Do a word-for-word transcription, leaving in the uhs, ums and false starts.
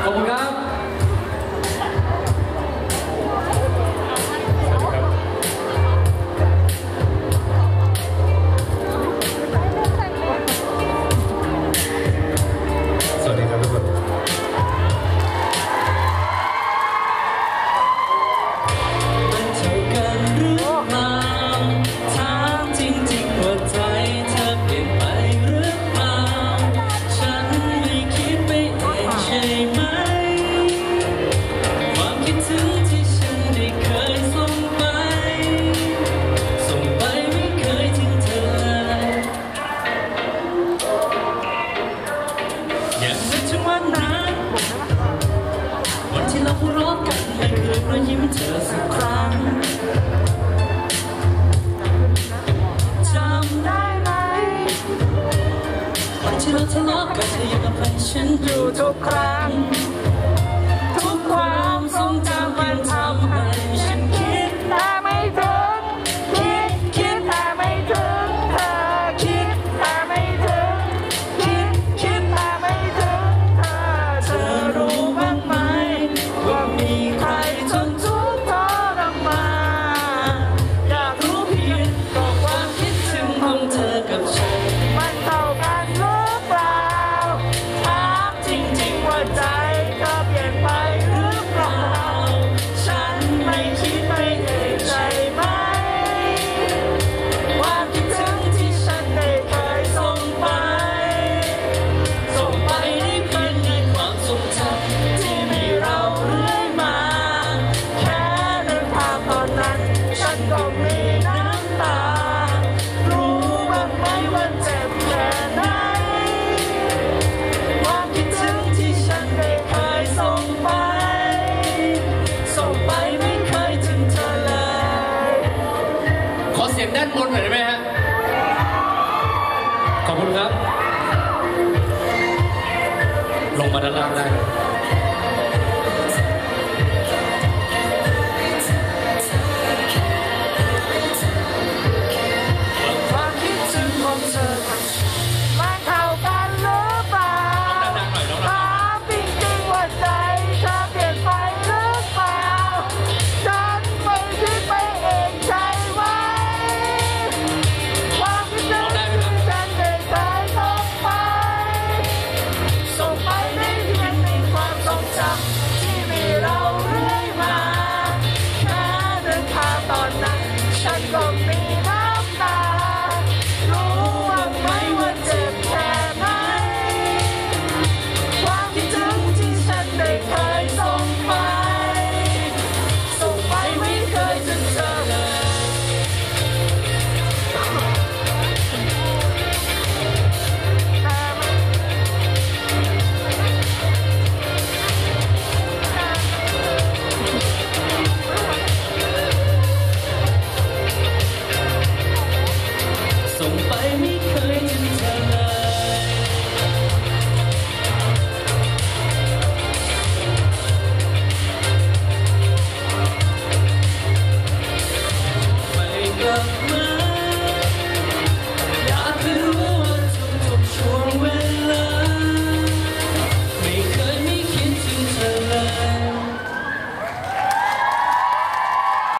อบคุณครับสวัสดีครับทุกคนมันเท่ากันหรือเปล่าถามจริงๆว่าใจเธอเปลี่ยนไปหรือเปล่าฉันไม่คิดไปเองใช่ไหมความคิดถึงที่ฉันได้เคยส่งไปส่งไปไม่เคยทิ้งเธอเลยอย่างนึกถึงวันนั้นวันที่เราหัวเราะกันไม่เคยรอยยิ้มเธอสักครั้งจำได้ไหมวันที่เราทะเลาะกันเธอยังอภัยฉันอยู่ทุกครั้งทุกความทรงจำมันทำให้ฉันคิดแต่ไม่ถึงคิดคิดแต่ไม่ถึงเธอคิดแต่ไม่ถึงคิดคิดแต่ไม่ถึงเธอเธอรู้บ้างไหมว่ามีใครทนทุกข์ทรมานอยากรู้เพียงก็ความคิดถึงของเธอกับฉันมันเท่ากันหรือเปล่าถามจริงๆว่าใจเธอเปลี่ยนไปหรือเปล่าฉันไม่คิดไปเองใช่ไหมความคิดถึงที่ฉันได้เคยส่งไปส่งไปได้เพียงในความทรงจำที่มีเราเรื่อยมาแค่นึกภาพตอนนั้นฉันก็มีน้ำตารู้บ้างไหมว่าเจ็บแค่ไหนความคิดถึงที่ฉันได้เคยส่งไปส่งไปไม่เคยถึงเธอเลยขอเสียงด้านบนหน่อยได้ไหมฮะขอบคุณครับลงมาด้านล่างได้ความคิดถึงของเธอมันเท่ากันหรือเปล่าถามจริงๆว่าใจเธอเปลี่ยนไปหรือเปล่าฉันไม่คิดไปเองใช่ไหมความคิดถึงที่ฉันได้เคยส่งไปส่งไปได้เพียงในความทรงจำที่มีเราเรื่อยมาแค่นึกภาพตอนนั้นฉันก็มีน้ำตารู้บ้างไหมว่าเจ็บแค่ไหนความคิดถึงที่ฉันได้เคยส่งไปส่งไปไม่เคยถึงเธอเลยส่งไปไม่เคยถึงเธอเลยไม่กลับมา